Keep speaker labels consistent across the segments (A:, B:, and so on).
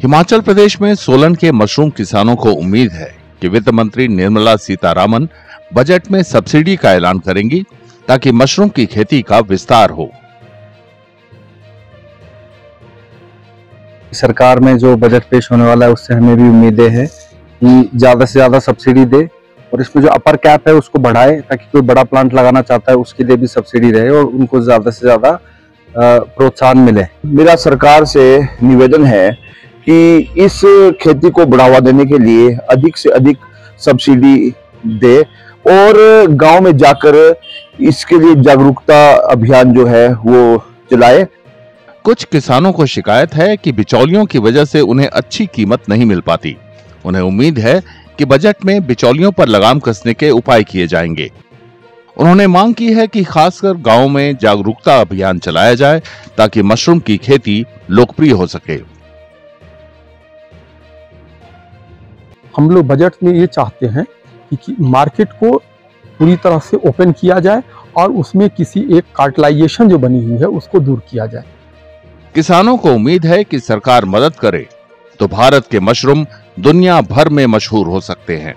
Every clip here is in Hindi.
A: हिमाचल प्रदेश में सोलन के मशरूम किसानों को उम्मीद है कि वित्त मंत्री निर्मला सीतारामन बजट में सब्सिडी का ऐलान करेंगी ताकि मशरूम की खेती का विस्तार हो।
B: सरकार में जो बजट पेश होने वाला है उससे हमें भी उम्मीदें हैं कि ज्यादा से ज्यादा सब्सिडी दे और इसमें जो अपर कैप है उसको बढ़ाए ताकि कोई बड़ा प्लांट लगाना चाहता है उसके लिए भी सब्सिडी रहे और उनको ज्यादा से ज्यादा प्रोत्साहन मिले।
C: मेरा सरकार से निवेदन है कि इस खेती को बढ़ावा देने के लिए अधिक से अधिक सब्सिडी दे और गांव में जाकर इसके लिए जागरूकता अभियान जो है वो चलाए।
A: कुछ किसानों को शिकायत है कि बिचौलियों की वजह से उन्हें अच्छी कीमत नहीं मिल पाती। उन्हें उम्मीद है कि बजट में बिचौलियों पर लगाम कसने के उपाय किए जाएंगे। उन्होंने मांग की है कि खासकर गांव में जागरूकता अभियान चलाया जाए ताकि मशरूम की खेती लोकप्रिय हो सके।
D: हम लोग बजट में ये चाहते हैं कि मार्केट को पूरी तरह से ओपन किया जाए और उसमें किसी एक कार्टेलाइजेशन जो बनी हुई है उसको दूर किया जाए।
A: किसानों को उम्मीद है कि सरकार मदद करे तो भारत के मशरूम दुनिया भर में मशहूर हो सकते हैं।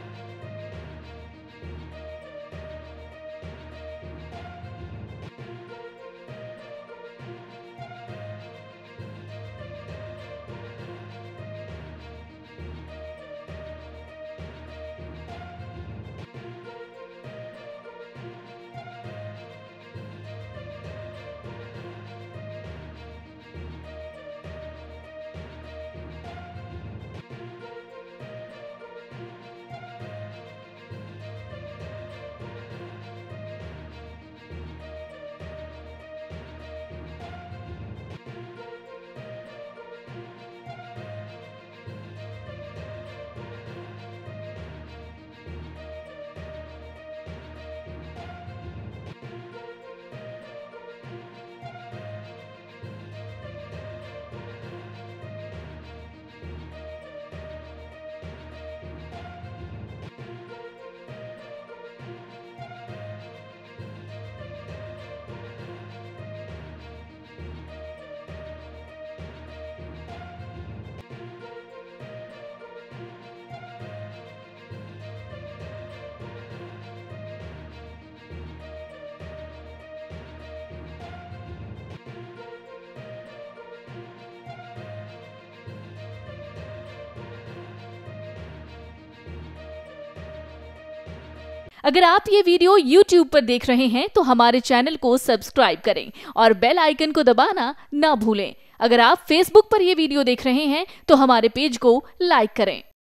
E: अगर आप ये वीडियो YouTube पर देख रहे हैं तो हमारे चैनल को सब्सक्राइब करें और बेल आइकन को दबाना ना भूलें। अगर आप Facebook पर ये वीडियो देख रहे हैं तो हमारे पेज को लाइक करें।